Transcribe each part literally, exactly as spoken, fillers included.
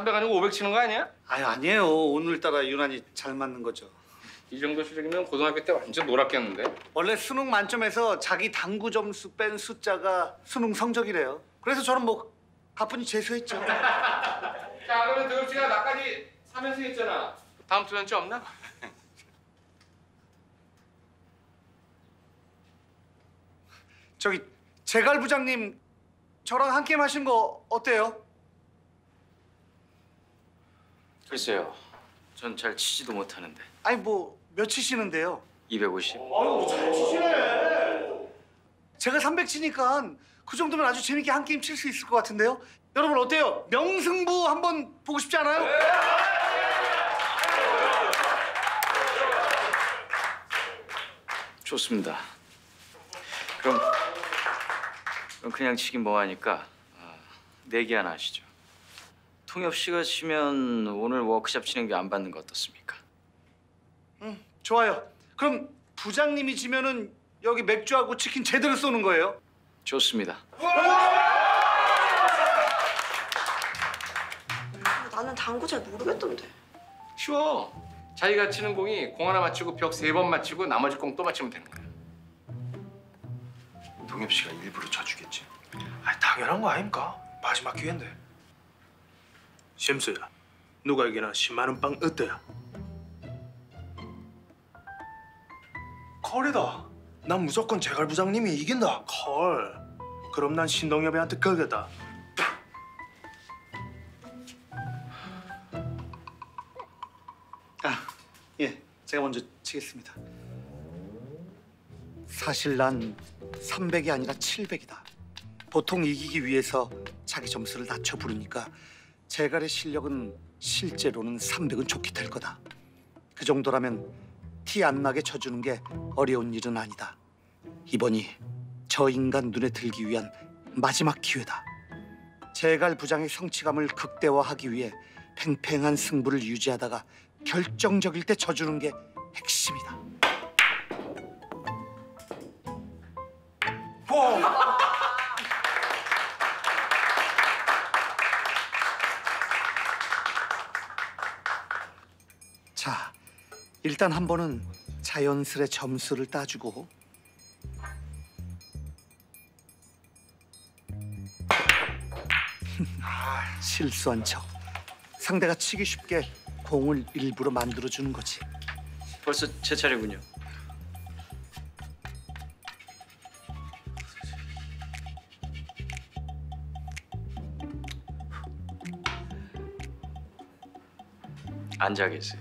삼백 아니고 오백 치는 거 아니야? 아유 아니에요. 오늘따라 유난히 잘 맞는 거죠. 이 정도 실력이면 고등학교 때 완전 놀았겠는데? 원래 수능 만점에서 자기 당구 점수 뺀 숫자가 수능 성적이래요. 그래서 저는 뭐 가뿐히 재수했죠. 자, 그러면 도엽 씨가 나까지 삼 연승 했잖아. 다음 두 연째 없나? 저기 재갈 부장님 저랑 한 게임 하신 거 어때요? 글쎄요. 전 잘 치지도 못하는데. 아니 뭐 몇 치시는데요? 이백오십. 아유 잘 치시네. 제가 삼백 치니까 그 정도면 아주 재밌게 한 게임 칠 수 있을 것 같은데요? 여러분 어때요? 명승부 한번 보고 싶지 않아요? 좋습니다. 그럼 그럼 그냥 치긴 뭐하니까 아, 내기 하나 하시죠. 통엽 씨가 치면 오늘 워크숍 치는 게 안 받는 거 어떻습니까? 응, 좋아요. 그럼 부장님이 지면은 여기 맥주하고 치킨 제대로 쏘는 거예요? 좋습니다. 나는 당구 잘 모르겠던데. 쉬워. 자기가 치는 공이 공 하나 맞추고 벽 세 번 맞추고 나머지 공 또 맞추면 되는 거야. 동엽 씨가 일부러 져주겠지. 아, 당연한 거 아닙니까? 마지막 기회인데. 셴수야, 누가 이기나 십만 원 빵 어때요? 콜이다. 난 무조건 재갈 부장님이 이긴다. 콜. 그럼 난 신동엽이한테 걸겠다. 아, 예, 제가 먼저 치겠습니다. 사실 난 삼백이 아니라 칠백이다. 보통 이기기 위해서 자기 점수를 낮춰 부르니까 재갈의 실력은 실제로는 삼백은 좋게 될 거다. 그 정도라면 티 안 나게 쳐주는 게 어려운 일은 아니다. 이번이 저 인간 눈에 들기 위한 마지막 기회다. 재갈 부장의 성취감을 극대화하기 위해 팽팽한 승부를 유지하다가 결정적일 때 져주는 게 핵심이다. 뽕! 자, 일단 한 번은 자연스레 점수를 따주고 실수한 척. 상대가 치기 쉽게 공을 일부러 만들어주는 거지. 벌써 제 차례군요. 앉아 계세요.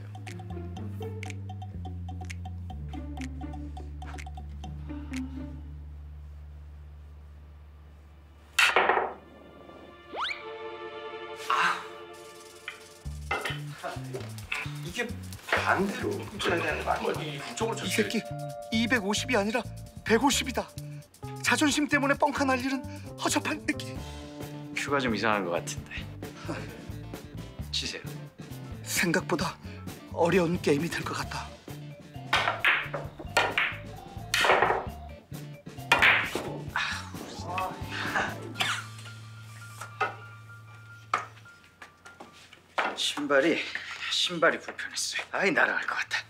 이게 반대로 쳐야 되는 거 아니야? 이쪽으로 이 새끼 이백오십이 아니라 백오십이다. 자존심 때문에 뻥카 날 일은 허접한 새끼. 큐가 좀 이상한 것 같은데. 치세요. 생각보다 어려운 게임이 될 것 같다. 신발이 신발이 불편했어요. 아이 날아갈 것 같다.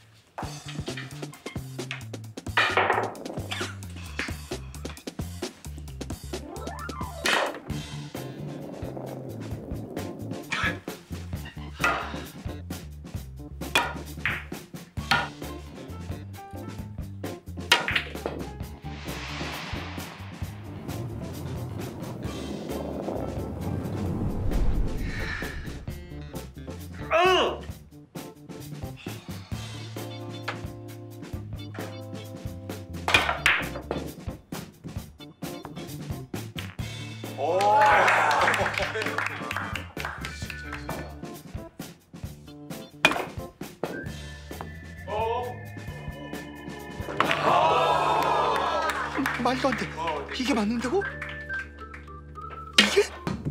말도 안 돼. 이게 맞는다고? 이게?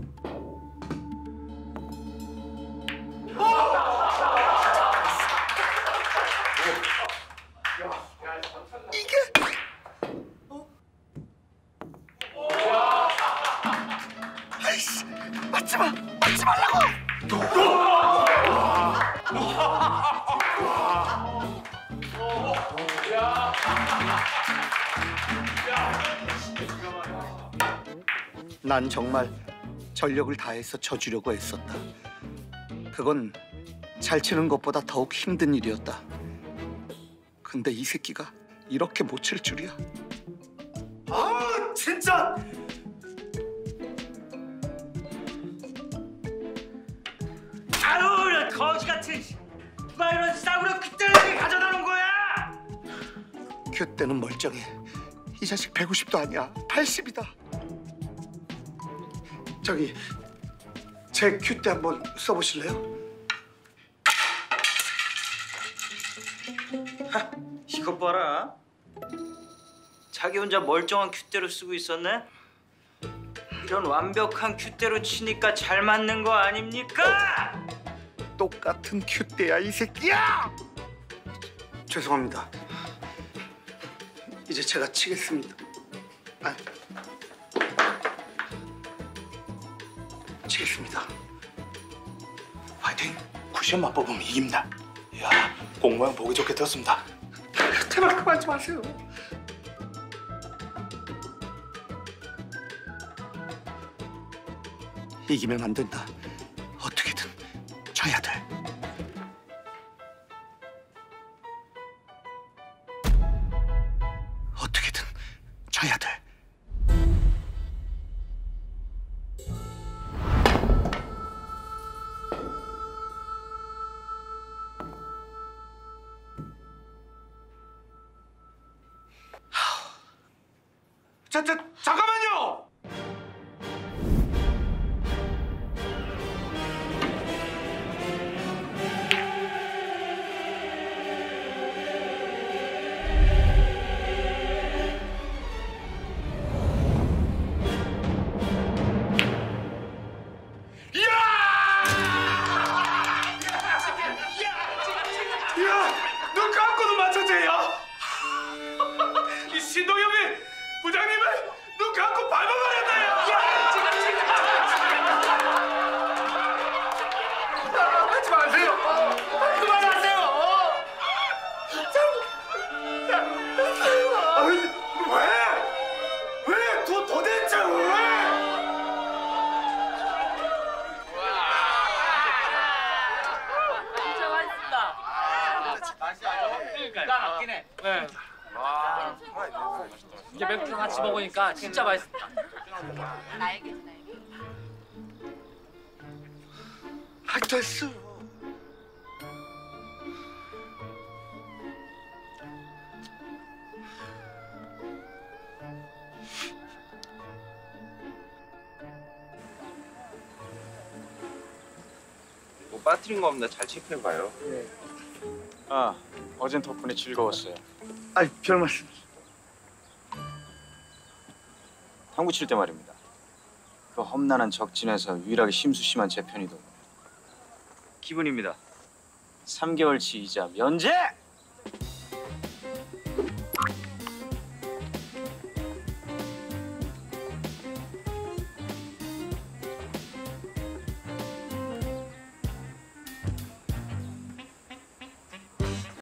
이게? 어? 아이씨, 맞지 마! 맞지 말라고! 난 정말 전력을 다해서 져주려고 애썼다. 그건 잘 치는 것보다 더욱 힘든 일이었다. 근데 이 새끼가 이렇게 못 칠 줄이야. 아 진짜. 아유, 나 거지 같은. 누가 이런 싸구려 퀴때를 가져다 놓은 거야? 큐대는 멀쩡해. 이 자식 백오십도 아니야. 팔십이다. 저기 제 큐대 한번 써보실래요? 이것 봐라. 자기 혼자 멀쩡한 큐대로 쓰고 있었네. 이런 완벽한 큐대로 치니까 잘 맞는 거 아닙니까? 똑같은 큐대야 이 새끼야! 죄송합니다. 이제 제가 치겠습니다. 아, 치겠습니다. 화이팅. 쿠션만 뽑으면 이깁니다. 이야, 공모양 보기 좋게 되었습니다. 제발 그만 좀 하세요. 이기면 안 된다. 어떻게든 져야 돼. 어떻게든 져야 돼. 자, 자, 잠깐만요. 이야, 눈 감고도 맞췄대요. 이 신동엽이 부장님을 눈 감고 밟아버렸다요. 하지 마세요. 그만하세요. 아, 왜? 왜? 왜? 도, 도대체 왜? 기가 막히네. 네. 이제 맥주 같이 먹으니까 진짜 맛있다. 날개 날개. 아, 됐어. 뭐 빠뜨린 거 없나 잘 체크해봐요. 아, 어젠 덕분에 즐거웠어요. 아이, 별 말씀. 당구 칠 때 말입니다. 그 험난한 적진에서 유일하게 심수심한 제 편이더군요. 기분입니다. 삼 개월치 이자 면제!